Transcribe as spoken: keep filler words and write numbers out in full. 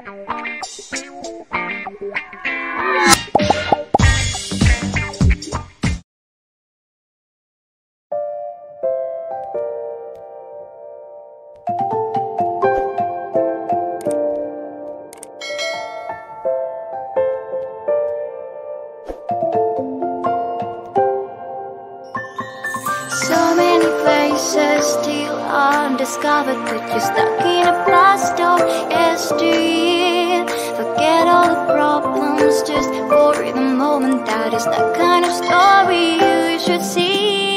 So many places still undiscovered, but you're stuck in a blast of yesteryear. Forget all the problems just for the moment. That is the kind of story you should see.